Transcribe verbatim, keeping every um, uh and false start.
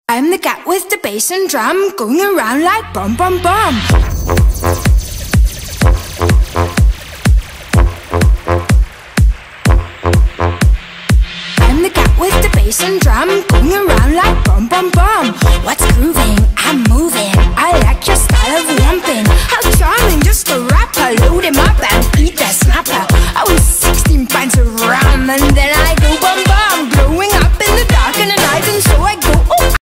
I'm the cat with the bass and drum, going around like bum bum bum. I'm the cat with the bass and drum, going around like bum bum bum. What's grooving? I'm moving. I like your style of lumping. How charming, just a rapper, load him up and eat that snap.